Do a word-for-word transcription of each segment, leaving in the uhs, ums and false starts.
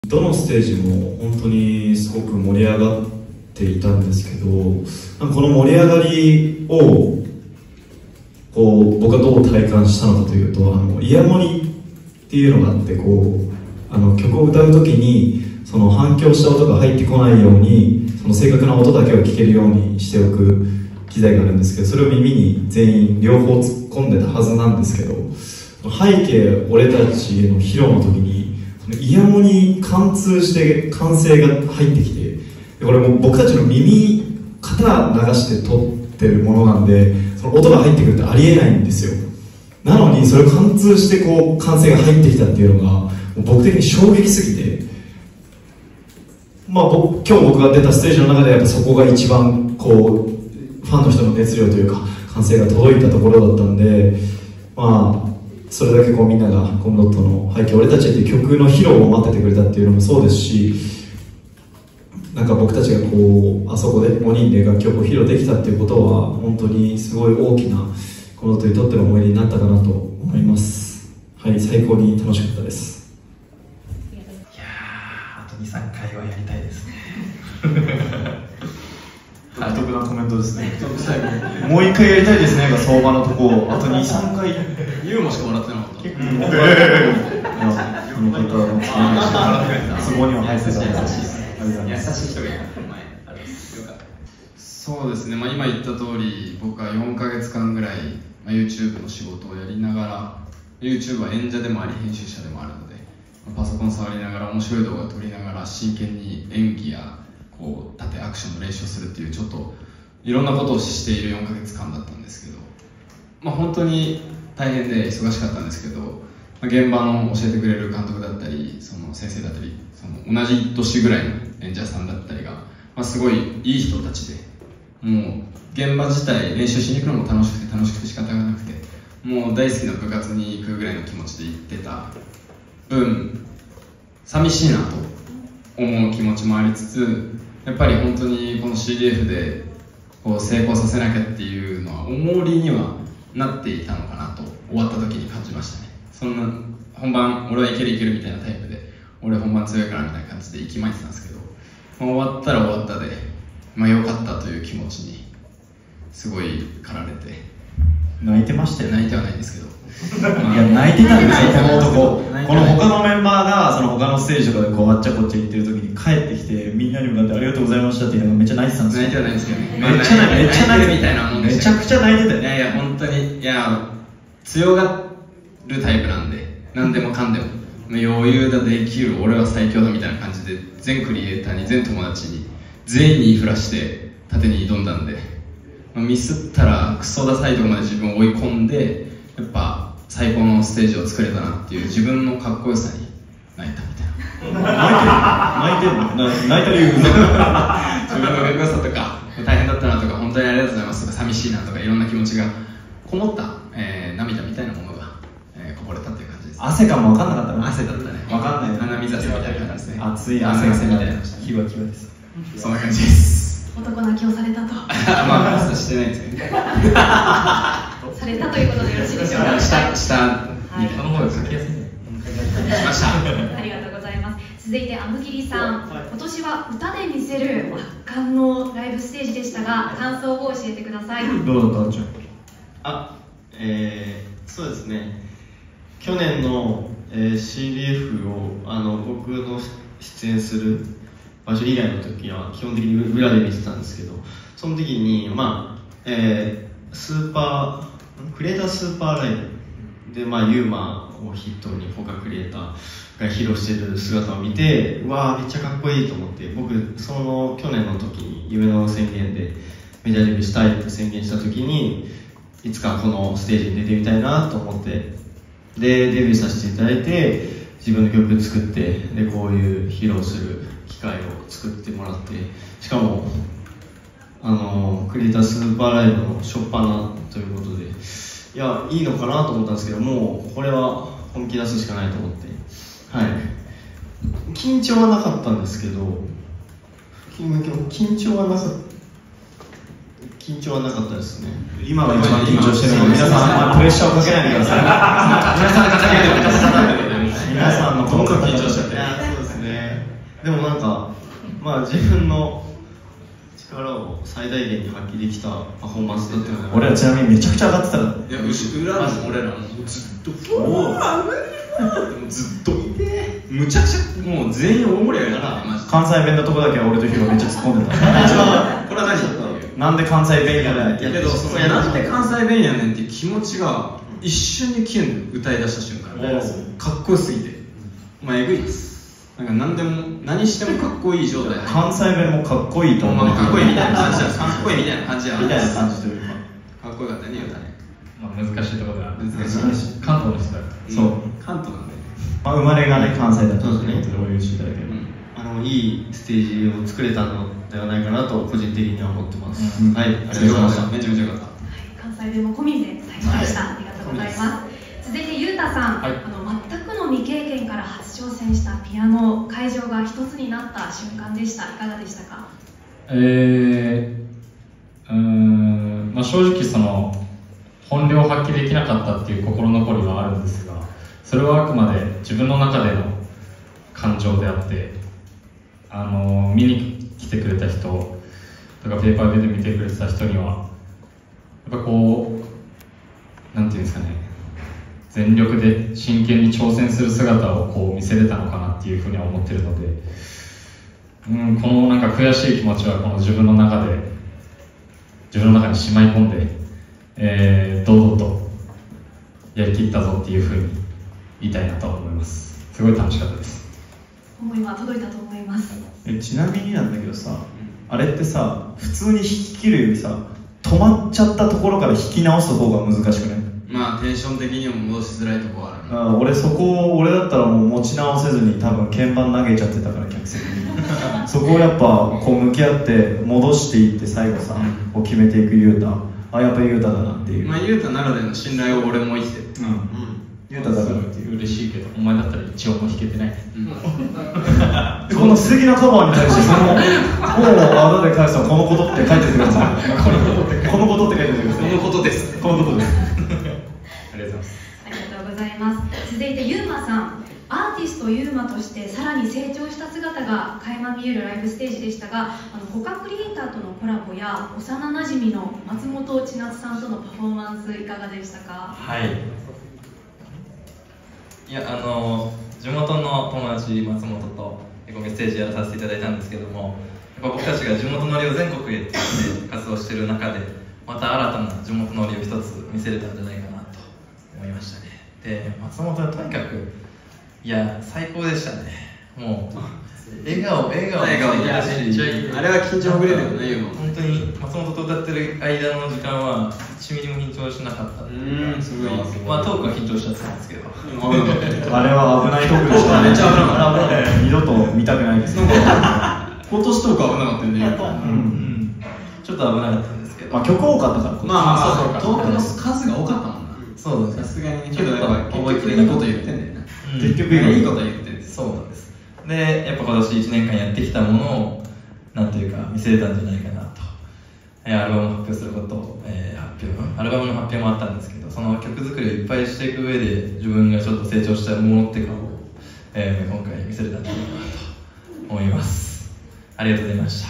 どのステージも本当にすごく盛り上がっていたんですけど、この盛り上がりをこう僕はどう体感したのかというと、あのイヤモニっていうのがあって、こうあの曲を歌う時にその反響した音が入ってこないように、その正確な音だけを聴けるようにしておく機材があるんですけど、それを耳に全員両方突っ込んでたはずなんですけど、背景俺たちへの披露の時にイヤモニ貫通して歓声が入ってきて、これもう僕たちの耳肩流して撮ってるものなんで、その音が入ってくるってありえないんですよ。なのにそれを貫通してこう歓声が入ってきたっていうのがもう僕的に衝撃すぎて、まあ僕今日僕が出たステージの中でやっぱそこが一番こうファンの人の熱量というか歓声が届いたところだったんで、まあそれだけこうみんながコムドットの背景俺たちっていう曲の披露を待っててくれたっていうのもそうですし、なんか僕たちがこうあそこでごにんで楽曲を披露できたっていうことは本当にすごい大きなコムドットにとっての思い出になったかなと思います。はい、最高に楽しかったです。 いやー、あとにさんかいはやりたいですね。 独特なコメントですね。もう一回やりたいですねが相場のとこ、あとにさんかい。 ユーモしかもらってなかった。 結構、この方はツボには入ってた優しい。 優しい人がいる。そうですね。まあ今言った通り、僕はよんかげつかんぐらい、まあ、YouTube の仕事をやりながら、YouTube は演者でもあり編集者でもあるので、パソコン触りながら面白い動画を撮りながら真剣に演技やこう縦アクションの練習をするっていう、ちょっといろんなことをしているよんかげつかんだったんですけど、まあ本当に大変で忙しかったんですけど、まあ、現場の教えてくれる監督だったりその先生だったり、その同じ年ぐらいの演者さんだったりが、まあ、すごいいい人たちで、もう現場自体練習しに行くのも楽しくて楽しくて仕方がなくて、もう大好きな部活に行くぐらいの気持ちで行ってた分、寂しいなと思う気持ちもありつつ、やっぱり本当にこの シーディーエフ でこう成功させなきゃっていうのは重りにはなっていたのかなと終わった時に感じましたね。そんな本番俺はいけるいけるみたいなタイプで、俺本番強いからみたいな感じで息巻いてたんですけど、まあ、終わったら終わったで、まあ良かったという気持ちにすごい駆られて、 泣いてましたよね。 泣いてはないんですけど、 いや泣いてたんですよ、この男。この他のメンバーがその他のステージとかでこうあっちゃこっちゃ行ってる時に帰ってきて、みんなに向かってありがとうございましたっていうのがめっちゃ泣いてたんですよ。 泣いてはないんですけどね。 めっちゃ泣いて、めっちゃ泣いてみたいなもんでした。 めちゃくちゃ泣いてたよ。 いやいや本当に、いや強がるタイプなんで、何でもかんでも余裕だできる、俺は最強だみたいな感じで、全クリエイターに全友達に全員に言いふらして縦に挑んだんで、まあ、ミスったらクソダサいところまで自分を追い込んで、やっぱ最高のステージを作れたなっていう自分のかっこよさに泣いたみたいな。 泣いてる泣いてる泣いた理由自分のかっこよさとか大変だったなとか本当にありがとうございますとか寂しいなとかいろんな気持ちがこもった、えー、涙みたいなものが、えー、こぼれたっていう感じです。 汗かも分かんなかったの。 汗だったね。 分かんない。 鼻水汗みたいな感じですね。 熱い汗みたいな。キワキワです。 そんな感じです。 男泣きをされたと。 まあ朝してないですけど。 されたということでよろしいでしょうか。 下下はい。 この方が書きやすいんで。しました。 ありがとうございます。続いてアムギリさん、今年は歌で見せる圧巻のライブステージでしたが、感想を教えてください。 どうだったんちゃん。 あ、えー、そうですね。去年の、えー、シーディーエフ をあの僕の出演する場所以外の時は基本的に裏で見てたんですけど、その時にまあ、えー、スーパークリエイタースーパーライブで、まあ、ユーマを筆頭に他クリエイターが披露してる姿を見て、うわーめっちゃかっこいいと思って、僕その去年の時に夢の宣言でメジャーデビューしたいって宣言した時に、いつかこのステージに出てみたいなと思って、でデビューさせていただいて、自分の曲作って、でこういう披露する機会を作ってもらって、しかもあのクリエイタースーパーライブの初っ端ということで、いやいいのかなと思ったんですけど、もうこれは本気出すしかないと思って、はい、緊張はなかったんですけど、緊張はなかった緊張はなかったですね。 今が一番緊張してるので、皆さんプレッシャーをかけないでください。皆さんがかけてください。皆さんのどんどん緊張しちゃって。 そうですね。 でもなんか、まあ、自分の力を最大限に発揮できたパフォーマンスだったよね。 俺はちなみにめちゃくちゃ上がってたから。 いや、後裏の俺らもずっとフォーずっとむちゃくちゃもう全員大盛り上がりだったマジで。 関西弁のとこだけは俺とヒロめっちゃ突っ込んでた。 これは何だったの？ なんで関西弁やねんってけど、そのいやなんで関西弁やねんっていう気持ちが一瞬で消えんの、歌い出した瞬間かっこよすぎて、お前えぐいです。なんか何でも何してもかっこいい状態。 関西弁もかっこいいと思う。 かっこいいみたいな感じだ。かっこいいみたいな感じや。 みたいな感じというか。 かっこよかったね、言うたね。 まあ難しいところでは難しい。 関東の人だから。 そう。 関東なんで。 まあ生まれがね関西だったそうですね。 そういう時代で。 あのいいステージを作れたのではないかなと個人的には思ってます。 うんはい、ありがとうございました。 めちゃめちゃよかった。 関西弁も込みで最高でした。ありがとうございます。続いてゆうたさん、 はい、 あの全くの未経験から初挑戦したピアノ、会場が一つになった瞬間でした。いかがでしたか？ えー、うーん、まあ、正直その本領発揮できなかったっていう心残りはあるんですが、それはあくまで自分の中での感情であって、あの見に来てくれた人とかペーパーで見てくれてた人にはやっぱこうなんていうんですかね、全力で真剣に挑戦する姿をこう見せれたのかなっていうふうには思ってるので、うん、このなんか悔しい気持ちはこの自分の中で自分の中にしまい込んで、えー、堂々とやりきったぞっていうふうに言いたいなと思います。すごい楽しかったです。 思いは届いたと思います。 えちなみになんだけどさ、あれってさ普通に弾き切るよりさ止まっちゃったところから弾き直す方が難しくない？ まあテンション的にも戻しづらいところはある、ね、 あ俺そこを俺だったらもう持ち直せずに多分鍵盤投げちゃってたから客席にそこをやっぱこう向き合って戻していって最後さこう決めていくゆうた、あやっぱゆうただなっていう、 まあゆうたならでの信頼を俺も生きてる。 うん、うん、 ゆうただからっていう嬉しいけど、お前だったら一応も弾けてない、うん、 でこの素敵なカバーに対してその「もうあだで返すのこのこと」って書いててくださいこのことってこのことって書いててください。 このことですこのことですありがとうございます。 ありがとうございます。続いてゆうまさん、アーティストゆうまとしてさらに成長した姿が垣間見えるライブステージでしたが、あの他クリエイターとのコラボや幼なじみの松本千夏さんとのパフォーマンスいかがでしたか？ はい、いやあの地元の友達松本とメッセージやらさせていただいたんですけども、やっぱ僕たちが地元ノリを全国へって活動している中でまた新たな地元ノリを一つ見せれたんじゃないかなと思いましたね。で松本はとにかくいや最高でしたね。もう笑顔笑顔笑顔いやしあれは緊張ほぐれるよね。言うの本当に松本と歌ってる間の時間はいちミリも緊張しなかった。 うんすごい。 まあトークは緊張しちゃってたんですけどあれは危ないトークでしたね。 めっちゃ危なかった。 二度と見たくないですね。 今年トークは危なかったよね。 うん、 ちょっと危なかったんですけど、 まあ曲多かったから。 まあまあそうそうトークの数が多かったもんな。 そうさすがにね。 ちょっとやっぱ覚えてるいいこと言ってんだよな。 結局いいこと言ってる。 そうなんです。でやっぱ今年いちねんかんやってきたものをなんていうか見せれたんじゃないかなと。えーアルバムを発表することを、えー発表アルバムの発表もあったんですけど、その曲作りをいっぱいしていく上で自分がちょっと成長したものっていうかを、えー今回見せれたんじゃないかなと思います。ありがとうございました。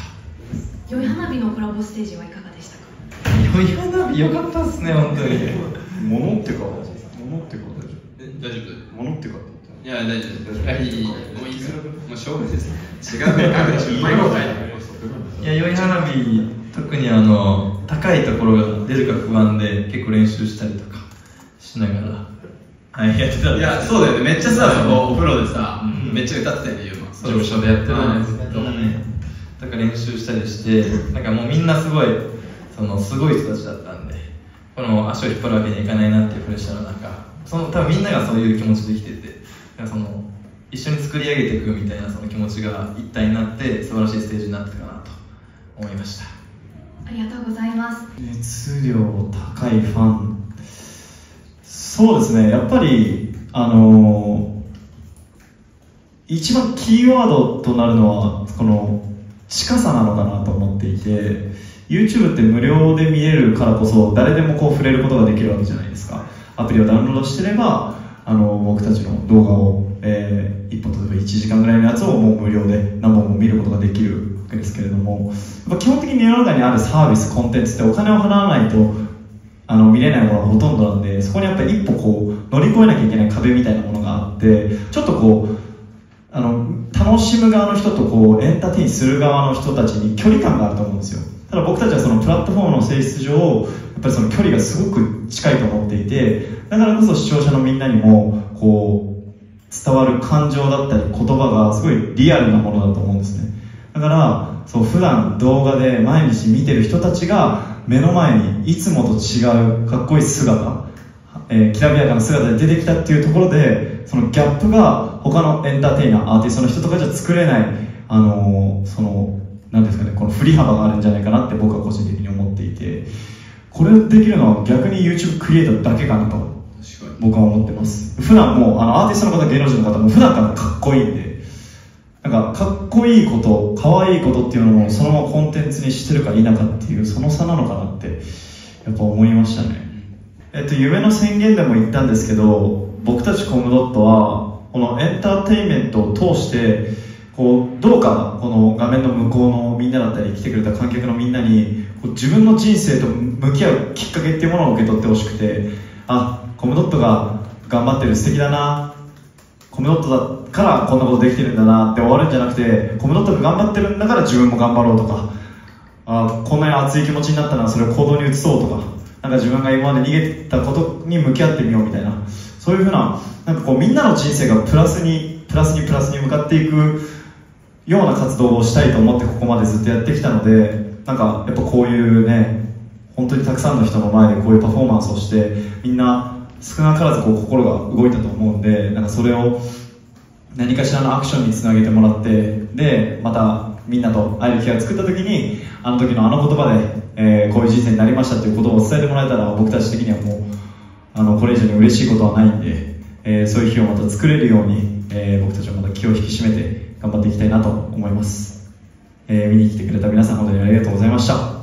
よい花火のコラボステージはいかがでしたか？ よい花火よかったですね本当に。 物ってか物ってか大丈夫。 物ってかいや大丈夫。いやいいもういいですよ。もう勝負です。違う書くでしょ。いいや、よい花火、特にあの高いところが出るか不安で結構練習したりとかしながら、はい、やってたんですけど。 いやそうだよね。めっちゃさお風呂でさ、うん、めっちゃ歌ってたよね。 事務所でやってたんですけど、だから練習したりしてなんかもうみんなすごいそのすごい人たちだったんで、この足を引っ張るわけにはいかないなっていうプレッシャーの中、その多分みんながそういう気持ちで生きてて、その一緒に作り上げていくみたいなその気持ちが一体になって素晴らしいステージになったかなと思いました。 ありがとうございます。 熱量高いファン、そうですね、やっぱりあのー、一番キーワードとなるのはこの近さなのかなと思っていて、 YouTube って無料で見れるからこそ誰でもこう触れることができるわけじゃないですか。アプリをダウンロードしてればあの僕たちの動画を、えー、いっぽん例えばいちじかんぐらいのやつをもう無料で生中にあるサービスコンテンツってお金を払わないとあの見れないものがほとんどなんで、そこにやっぱり一歩こう乗り越えなきゃいけない壁みたいなものがあって、ちょっとこうあの楽しむ側の人とこうエンターテインする側の人たちに距離感があると思うんですよ。ただ僕たちはそのプラットフォームの性質上やっぱりその距離がすごく近いと思っていて、だからこそ視聴者のみんなにもこう伝わる感情だったり言葉がすごいリアルなものだと思うんですね。だからそう普段動画で毎日見てる人たちが目の前にいつもと違うかっこいい姿、えー、きらびやかな姿で出てきたっていうところで、そのギャップが他のエンターテイナーアーティストの人とかじゃ作れない、あのー、そのなんですかね、この振り幅があるんじゃないかなって僕は個人的に思っていて、これできるのは逆に YouTube クリエイターだけかなと僕は思ってます。普段もうあのアーティストの方、芸能人の方も普段からかっこいいんで、なんかかっこいいこと可愛いことっていうのもそのままコンテンツにしてるか否かっていうその差なのかなってやっぱ思いましたね。えっと夢の宣言でも言ったんですけど、僕たちコムドットはこのエンターテインメントを通してこうどうかこの画面の向こうのみんなだったり来てくれた観客のみんなにこう自分の人生と向き合うきっかけっていうものを受け取ってほしくて、あ、コムドットが頑張ってる素敵だな、コムドットだからこんなことできてるんだなって終わるんじゃなくて、コムドットが頑張ってるんだから自分も頑張ろうとか、あ、こんなに熱い気持ちになったらそれを行動に移そうとか、なんか自分が今まで逃げてたことに向き合ってみようみたいな、そういうふうな、なんかこうみんなの人生がプラスにプラスにプラスに向かっていくような活動をしたいと思ってここまでずっとやってきたので、なんかやっぱこういうね、本当にたくさんの人の前でこういうパフォーマンスをしてみんな少なからずこう心が動いたと思うんで、なんかそれを何かしらのアクションにつなげてもらって、でまたみんなと会える機会を作った時にあの時のあの言葉で、えー、こういう人生になりましたっていうことを伝えてもらえたら、僕たち的にはもうあのこれ以上に嬉しいことはないんで、えー、そういう日をまた作れるように、えー、僕たちはまた気を引き締めて頑張っていきたいなと思います。えー、見に来てくれた皆さん本当にありがとうございました。